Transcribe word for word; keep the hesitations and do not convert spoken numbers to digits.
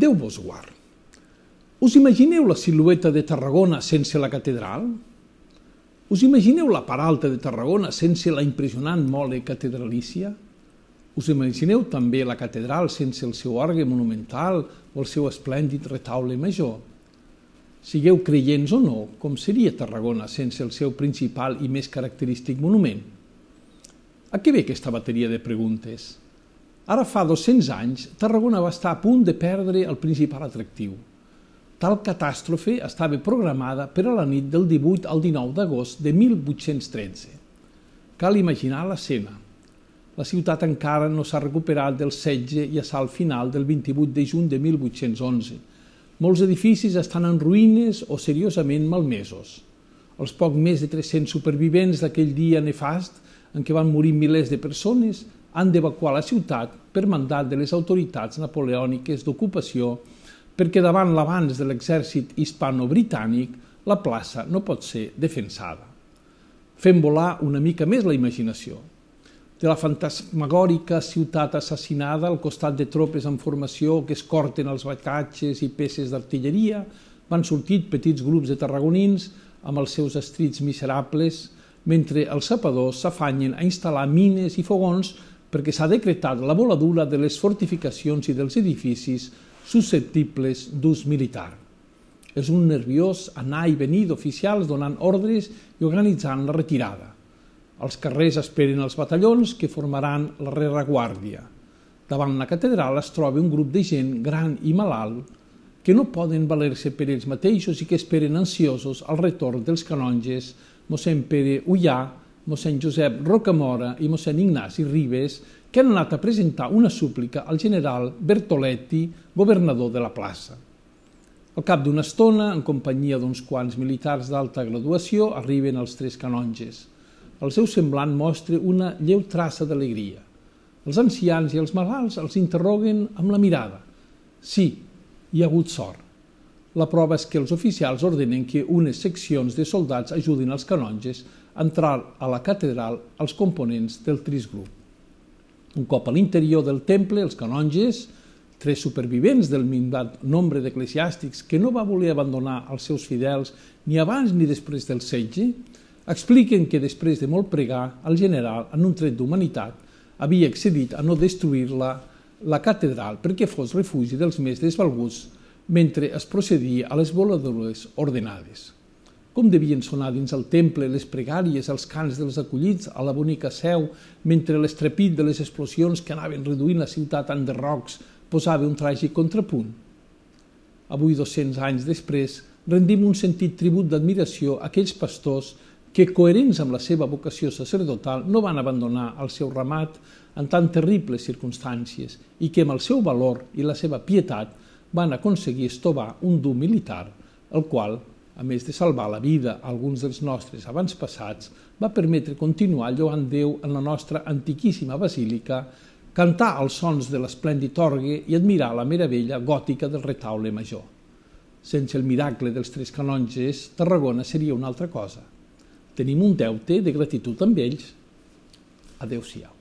Déu vos guard. Us imagineu la silueta de Tarragona sense la catedral? Us imagineu la part alta de Tarragona sense la impressionant mole catedralícia? Us imagineu també la catedral sense el seu orgue monumental o el seu esplèndid retaule major? Sigueu creients o no, com seria Tarragona sense el seu principal i més característic monument? A què ve aquesta bateria de preguntes? Ara fa dos-cents anys, Tarragona va estar a punt de perdre el principal atractiu. Tal catàstrofe estava programada per a la nit del divuit al dinou d'agost de mil vuit-cents tretze. Cal imaginar l'escena. La ciutat encara no s'ha recuperat del setge i assalt final del vint-i-vuit de juny de mil vuit-cents onze. Molts edificis estan en ruïnes o seriosament malmesos. Els poc més de tres-cents supervivents d'aquell dia nefast en què van morir milers de persones han d'evacuar la ciutat per mandat de les autoritats napoleòniques d'ocupació perquè davant l'avanç de l'exèrcit hispano-britànic la plaça no pot ser defensada. Fem volar una mica més la imaginació. De la fantasmagòrica ciutat assassinada al costat de tropes en formació que escorten els bagatges i peces d'artilleria van sortir petits grups de tarragonins amb els seus estrits miserables mentre els sapadors s'afanyen a instal·lar mines i fogons perquè s'ha decretat la voladura de les fortificacions i dels edificis susceptibles d'ús militar. És un nerviós anar i venir d'oficials donant ordres i organitzant la retirada. Als carrers esperen els batallons que formaran la rereguàrdia. Davant la catedral es troba un grup de gent gran i malalt que no poden valer-se per ells mateixos i que esperen ansiosos el retorn dels canonges mossèn Pere Ullà, mossèn Josep Rocamora i mossèn Ignasi Ribes, que han anat a presentar una súplica al general Bertoletti, governador de la plaça. Al cap d'una estona, en companyia d'uns quants militars d'alta graduació, arriben els tres canonges. El seu semblant mostra una lleu traça d'alegria. Els ancians i els malalts els interroguen amb la mirada. Sí, hi ha hagut sort. La prova és que els oficials ordenen que unes seccions de soldats ajudin els canonges a entrar a la catedral als components del trist grup. Un cop a l'interior del temple, els canonges, tres supervivents del minvat nombre d'eclesiàstics que no va voler abandonar els seus fidels ni abans ni després del setge, expliquen que després de molt pregar, el general, en un tret d'humanitat, havia accedit a no destruir-la la catedral perquè fos refugi dels més desvalguts mentre es procedia a les voladures ordenades. Com devien sonar dins el temple les pregàries, els cants dels acollits a la bonica seu, mentre l'estrepit de les explosions que anaven reduint la ciutat en derrocs posava un tràgic contrapunt. Avui, dos-cents anys després, rendim un sentit tribut d'admiració a aquells pastors que, coherents amb la seva vocació sacerdotal, no van abandonar el seu ramat en tan terribles circumstàncies i que, amb el seu valor i la seva pietat, van aconseguir estovar un dur militar, el qual, a més de salvar la vida a alguns dels nostres avantpassats, va permetre continuar lloant Déu en la nostra antiquíssima basílica, cantar els sons de l'esplèndid orgue i admirar la meravella gòtica del retaule major. Sense el miracle dels tres canonges, Tarragona seria una altra cosa. Tenim un deute de gratitud amb ells. Adéu-siau.